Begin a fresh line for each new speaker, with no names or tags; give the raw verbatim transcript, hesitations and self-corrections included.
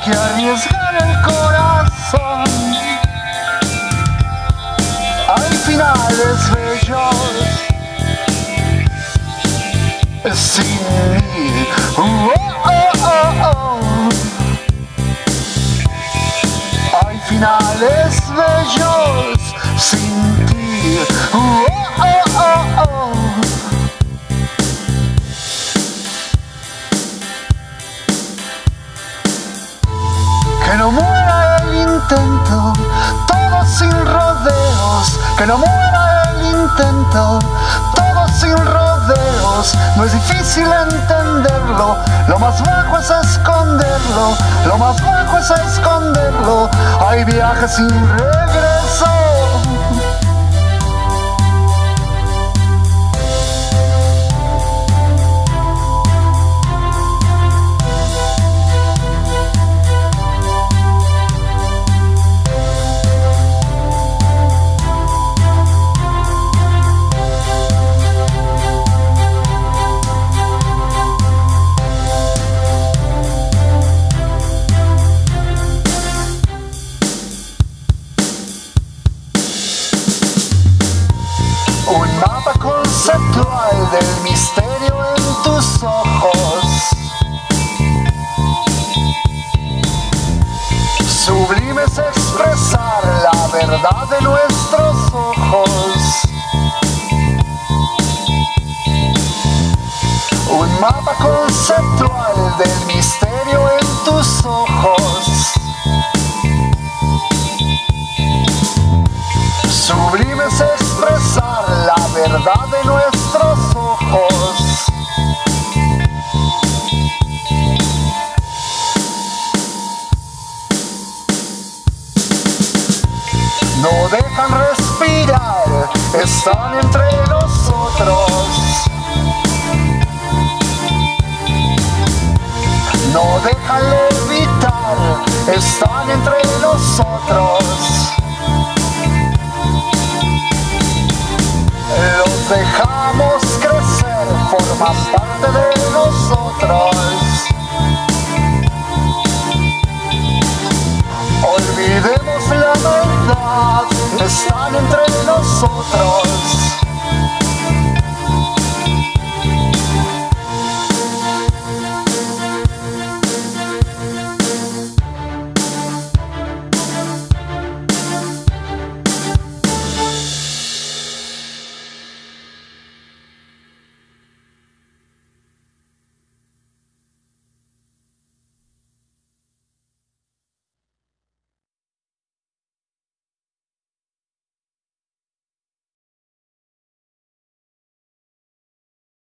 que arriesgar el corazón. Hay finales bellos sin mí. Oh, oh, oh, oh. Hay finales bellos sin ti. Oh, oh, oh, oh. Que no muera el intento, todo sin rodeos. Que no muera el intento, todo sin rodeos. No es difícil entenderlo, lo más bajo es esconderlo. Lo más bajo es esconderlo. Hay viajes sin regreso. Conceptual del misterio en tus ojos. Sublime es expresar la verdad de nuestros ojos. Un mapa conceptual del misterio en tus ojos. Sublime es expresar la verdad de nuestros ojos. No dejan respirar, están entre nosotros. No dejan levitar, están entre nosotros. Los dejamos crecer, forman parte de nosotros. Olvidemos la verdad, están entre nosotros.